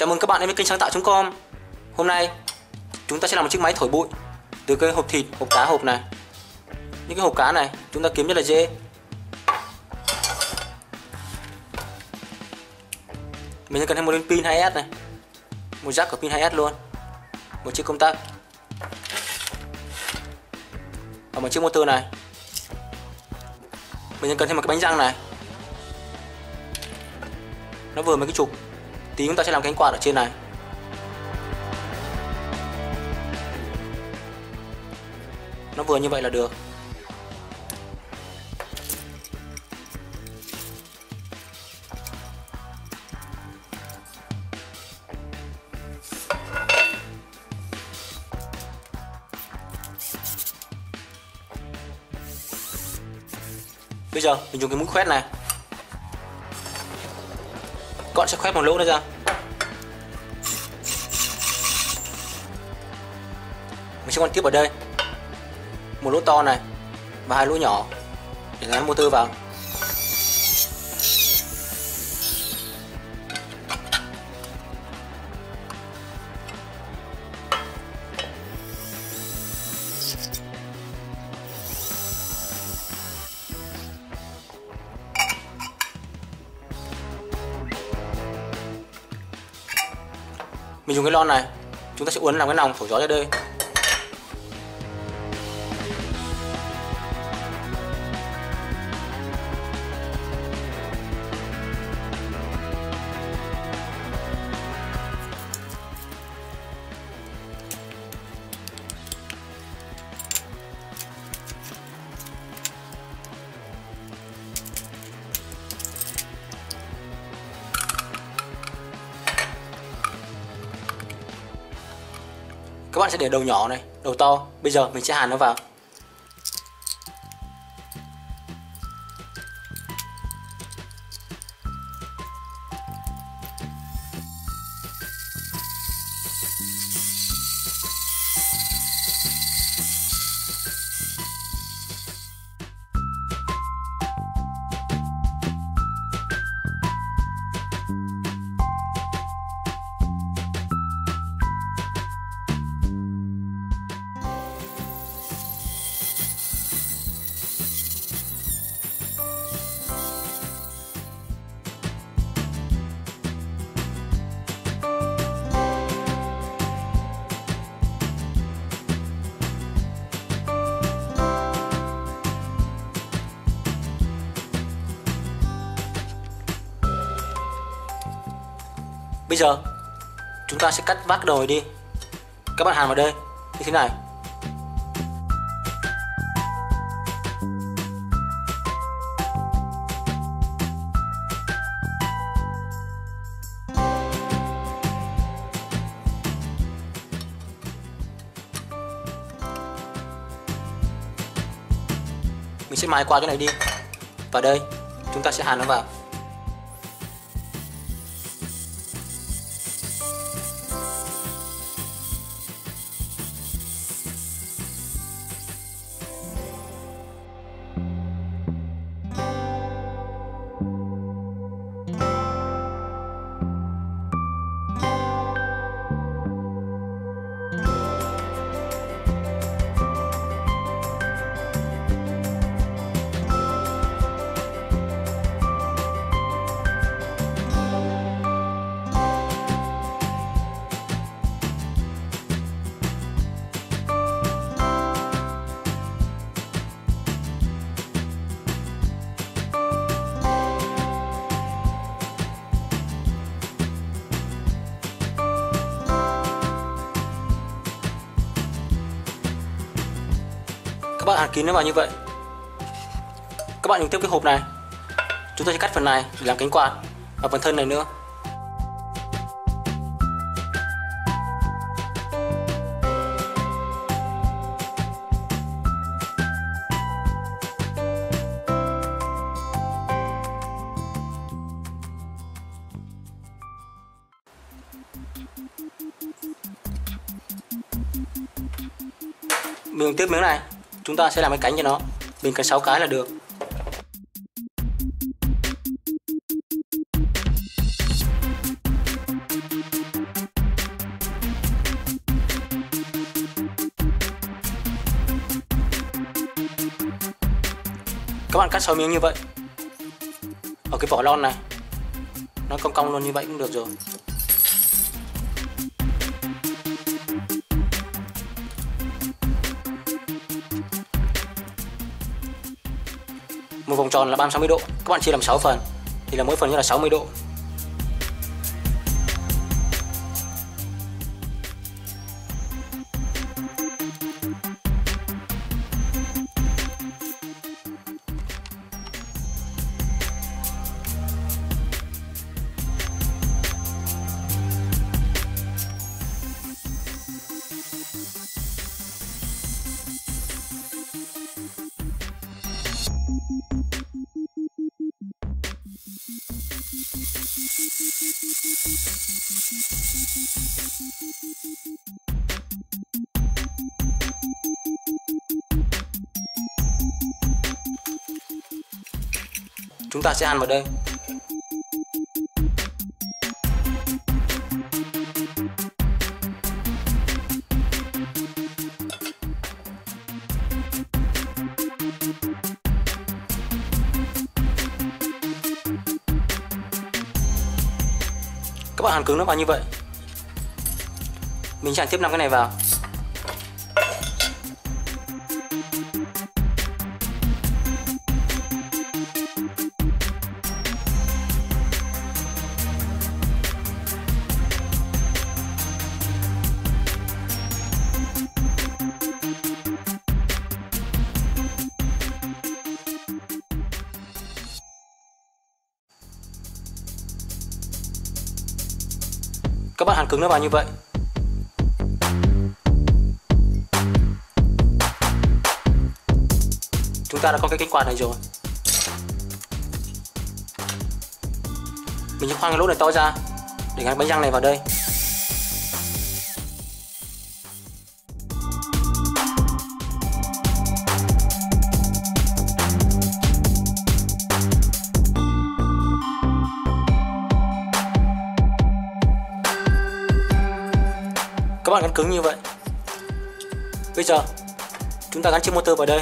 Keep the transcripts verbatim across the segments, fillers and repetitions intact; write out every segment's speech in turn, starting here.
Chào mừng các bạn đến với kênh sáng tạo chấm com. Hôm nay chúng ta sẽ làm một chiếc máy thổi bụi từ cái hộp thịt, hộp cá hộp này. Những cái hộp cá này chúng ta kiếm rất là dễ. Mình sẽ cần thêm một viên pin hai S này, một jack của pin hai S luôn, một chiếc công tắc và một chiếc motor này. Mình sẽ cần thêm một cái bánh răng này, nó vừa mấy cái trục. Tí chúng ta sẽ làm cánh quạt ở trên này. Nó vừa như vậy là được. Bây giờ mình dùng cái mũi khoét này, các bạn sẽ khoét một lỗ nữa ra. Mình sẽ quan tiếp ở đây một lỗ to này và hai lỗ nhỏ để gắn motor vào. Mình dùng cái lon này, chúng ta sẽ uốn làm cái nòng thổi gió ra đây. Các bạn sẽ để đầu nhỏ này, đầu to. Bây giờ mình sẽ hàn nó vào. Bây giờ chúng ta sẽ cắt vác đầu này đi. Các bạn hàn vào đây như thế này. Mình sẽ mài qua cái này đi. Và đây chúng ta sẽ hàn nó vào. Các bạn hàn kín nó vào như vậy. Các bạn dùng tiếp cái hộp này, chúng ta sẽ cắt phần này để làm cánh quạt và phần thân này nữa. Mình dùng tiếp miếng này, chúng ta sẽ làm cái cánh cho nó. Mình cần sáu cái là được. Các bạn cắt sáu miếng như vậy. Ở cái vỏ lon này nó cong cong luôn như vậy cũng được rồi. Một vòng tròn là ba trăm sáu mươi độ, các bạn chia làm sáu phần thì là mỗi phần như là sáu mươi độ. Chúng ta sẽ ăn vào đây. Các bạn hàn cứng nó vào như vậy. Mình sẽ tiếp năm cái này vào. Các bạn hàn cứng nó vào như vậy. Chúng ta đã có cái cánh quạt này rồi. Mình sẽ khoan cái lỗ này to ra để gắn bánh răng này vào đây. Các bạn gắn cứng như vậy. Bây giờ chúng ta gắn chiếc motor vào đây.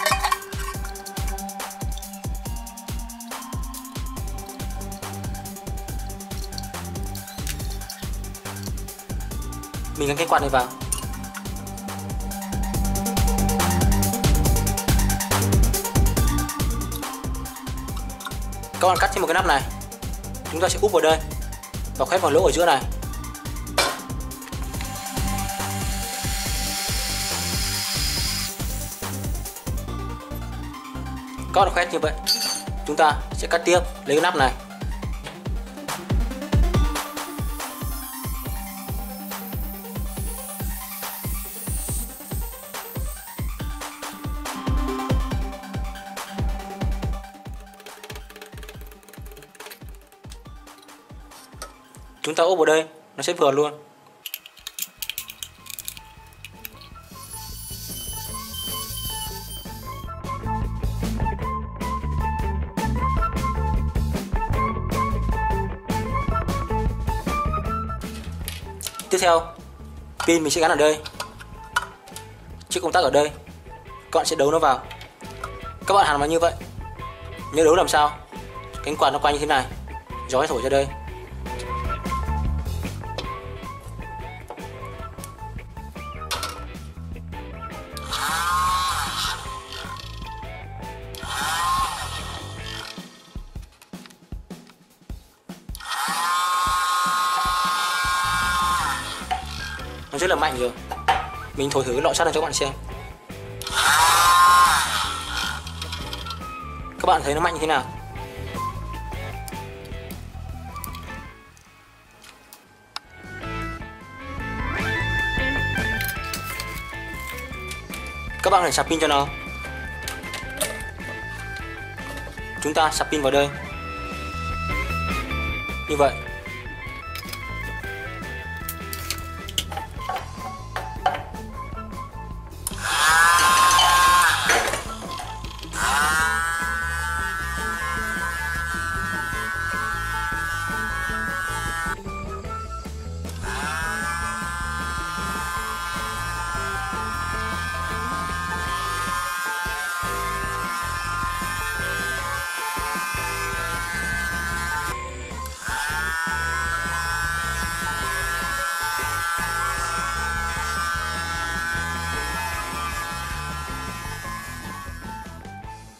Mình gắn cái quạt này vào. Các bạn cắt thêm một cái nắp này. Chúng ta sẽ úp vào đây và khoét vào lỗ ở giữa này. Các bạn khoét như vậy. Chúng ta sẽ cắt tiếp lấy cái nắp này. Chúng ta úp vào đây, nó sẽ vừa luôn. Tiếp theo, pin mình sẽ gắn ở đây. Chiếc công tắc ở đây. Các bạn sẽ đấu nó vào. Các bạn hàn vào như vậy. Nhớ đấu làm sao cánh quạt nó quay như thế này, gió thổi ra đây. Nó rất là mạnh rồi. Mình thổi thử cái lọ sắt này cho các bạn xem. Các bạn thấy nó mạnh như thế nào? Các bạn phải sạc pin cho nó. Chúng ta sạc pin vào đây. Như vậy.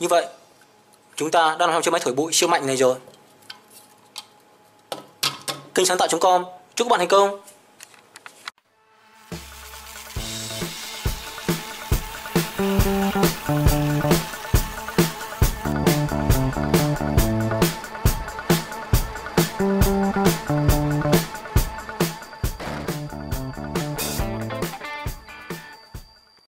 Như vậy, chúng ta đang làm chiếc máy thổi bụi siêu mạnh này rồi. Kênh sáng tạo chấm com chúc các bạn thành công. Thank you.